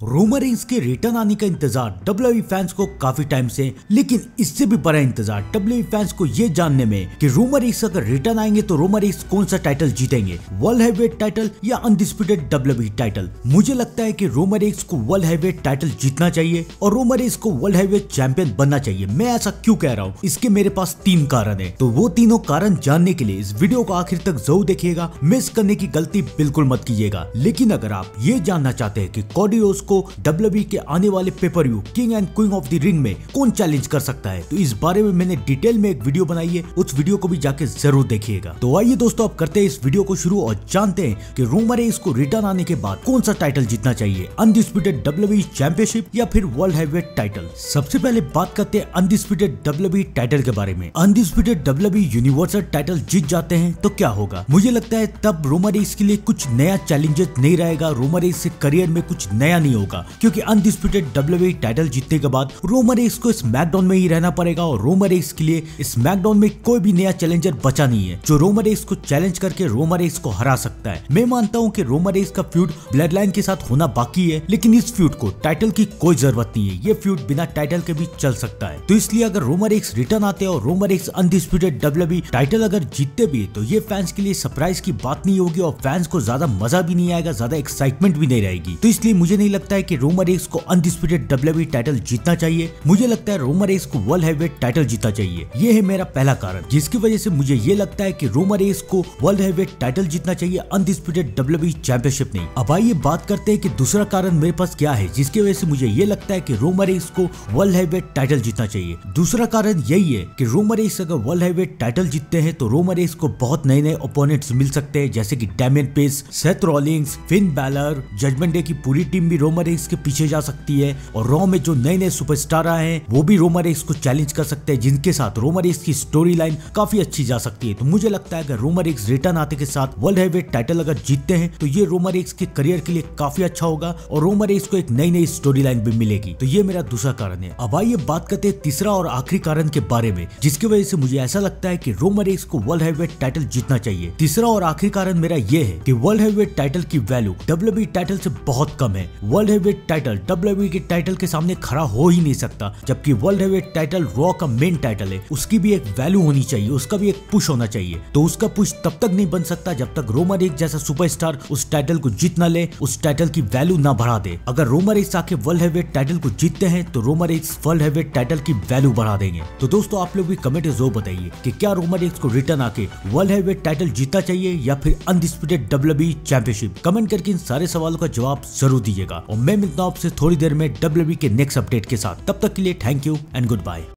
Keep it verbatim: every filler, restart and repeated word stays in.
Roman Reigns के return आने का इंतजार डब्ल्यूडब्ल्यूई फैंस को काफी टाइम से, लेकिन इससे भी बड़ा इंतजार डब्ल्यूडब्ल्यूई फैंस को ये जानने में कि रोमन रेंस अगर रिटर्न आएंगे तो रोमन रेंस कौन सा टाइटल जीतेंगे, वर्ल्ड हैवीवेट टाइटल या अनडिस्प्यूटेड डब्ल्यूडब्ल्यूई टाइटल। मुझे लगता है कि रोमन रेंस को वर्ल्ड हैवीवेट टाइटल जीतना चाहिए और रोमन रेंस को वर्ल्ड हैवीवेट चैंपियन बनना चाहिए। मैं ऐसा क्यों कह रहा हूँ, इसके मेरे पास तीन कारण है, तो वो तीनों कारण जानने के लिए इस वीडियो को आखिर तक जरूर देखिएगा। मिस करने की गलती बिल्कुल मत कीजिएगा। लेकिन अगर आप ये जानना चाहते हैं कि कोडी रोड्स को डब्ल्यूडब्ल्यूई के आने वाले pay per view king and queen of the ring में कौन चैलेंज कर सकता है, तो इस बारे में मैंने डिटेल में एक वीडियो बनाई है, उस वीडियो को भी जाके जरूर देखिएगा। तो आइए दोस्तों, अब करते हैं इस वीडियो को शुरू और जानते हैं कि रोमन रेंस को रिटर्न आने के बाद कौन सा टाइटल जीतना चाहिए, अनडिस्प्यूटेड डब्ल्यूडब्ल्यूई चैंपियनशिप या फिर वर्ल्ड हैवीवेट टाइटल। सबसे पहले बात करते हैं अनडिस्प्यूटेड डब्ल्यूडब्ल्यूई टाइटल के बारे में। अनडिस्प्यूटेड डब्ल्यूडब्ल्यूई यूनिवर्सल टाइटल जीत जाते हैं तो क्या होगा, मुझे लगता है तब रोमन रेंस के लिए कुछ नया चैलेंजेस नहीं रहेगा, रोमन रेंस के करियर में कुछ नया नहीं होगा, क्योंकि अनडिस्प्यूटेड डब्ल्यूडब्ल्यूई टाइटल जीतने के बाद रोमन रेंस को स्मैकडाउन में ही रहना पड़ेगा और रोमन रेंस के लिए स्मैकडाउन में कोई भी नया चैलेंजर बचा नहीं है जो रोमन रेंस को चैलेंज करके रोमन रेंस को हरा सकता है। मैं मानता हूं कि रोमन रेंस का फ्यूड ब्लड लाइन के साथ होना बाकी है, लेकिन इस फ्यूड को टाइटल की कोई जरूरत नहीं है, ये फ्यूड बिना टाइटल के भी चल सकता है। तो इसलिए अगर रोमन रेंस रिटर्न आते हैं और Roman Reigns undisputed WWE title अगर जीतते भी तो ये फैंस के लिए सरप्राइज की बात नहीं होगी और फैंस को ज्यादा मजा भी नहीं आएगा, ज्यादा एक्साइटमेंट भी नहीं रहेगी। तो इसलिए मुझे नहीं लगता है कि रोमन रेंस को अनडिस्प्यूटेड डब्ल्यूडब्ल्यूई टाइटल जीतना चाहिए। मुझे लगता है रोमन रेंस को वर्ल्ड हैवीवेट टाइटल जीतना चाहिए। ये है मेरा पहला कारण, जिसकी वजह से मुझे ये लगता है कि रोमन रेंस को वर्ल्ड हैवीवेट टाइटल जीतना चाहिए, अनडिस्प्यूटेड डब्ल्यूडब्ल्यूई चैंपियनशिप नहीं। अब आइए बात करते हैं कि दूसरा कारण मेरे पास क्या है जिसकी वजह से मुझे ये लगता है कि रोमन रेंस को वर्ल्ड हैवीवेट टाइटल जीतना चाहिए। दूसरा कारण यही है कि रोमन रेंस अगर वर्ल्ड हैवीवेट टाइटल जीतते हैं तो रोमन रेंस को बहुत नए नए ओपोनेंट्स मिल सकते हैं, जैसे कि Damian Priest, Seth Rollins, Finn Balor, Judgment Day की पूरी टीम भी रोमन रेंस के पीछे जा सकती है और रॉ में जो नए नए सुपरस्टार आए हैं वो भी रोमन रेंस को चैलेंज कर सकते हैं, जिनके साथ रोमन रेंस की स्टोरी लाइन काफी अच्छी जा सकती है। तो मुझे लगता है अगर रोमन रेंस रिटर्न आते के साथ वर्ल्ड हैवीवेट टाइटल अगर जीतते हैं तो ये रोमन रेंस के करियर के लिए काफी अच्छा होगा और रोमन रेंस को एक नई नई स्टोरी लाइन भी मिलेगी। तो ये मेरा दूसरा कारण है। अब आइए बात करते हैं तीसरा और आखिरी कारण के बारे में, जिसकी वजह से मुझे ऐसा लगता है कि रोमन रेंस को वर्ल्ड हैवीवेट टाइटल जीतना चाहिए। तीसरा और आखिरी कारण मेरा ये है कि वर्ल्ड हैवीवेट टाइटल की वैल्यू डब्ल्यूडब्ल्यूई टाइटल से बहुत कम है। वर्ल्ड हैवीवेट टाइटल डब्ल्यूडब्ल्यूई के टाइटल के सामने खड़ा हो ही नहीं सकता, जबकि वर्ल्ड हैवीवेट टाइटल रॉ का मेन टाइटल है, उसकी भी एक वैल्यू होनी चाहिए, उसका भी एक पुश होना चाहिए। तो उसका पुश तब तक नहीं बन सकता जब तक रोमन रेंस जैसा सुपरस्टार उस टाइटल को जीत ना ले, उस टाइटल की वैल्यू ना बढ़ा दे। अगर रोमन रेंस आके वर्ल्ड हैवीवेट टाइटल को जीतते हैं तो Roman Reigns world heavyweight title की वैल्यू बढ़ा देंगे। तो दोस्तों, आप लोग भी कमेंट में जरूर बताइए कि क्या रोमन रेंस को रिटर्न आके वर्ल्ड हैवीवेट टाइटल जीतना चाहिए या फिर अनडिस्प्यूटेड डब्ल्यूडब्ल्यूई चैंपियनशिप। कमेंट करके इन सारे सवालों का जवाब जरूर दीजिएगा और मैं मिलता हूं आपसे थोड़ी देर में डब्ल्यूडब्ल्यूई के नेक्स्ट अपडेट के साथ। तब तक के लिए thank you and good bye.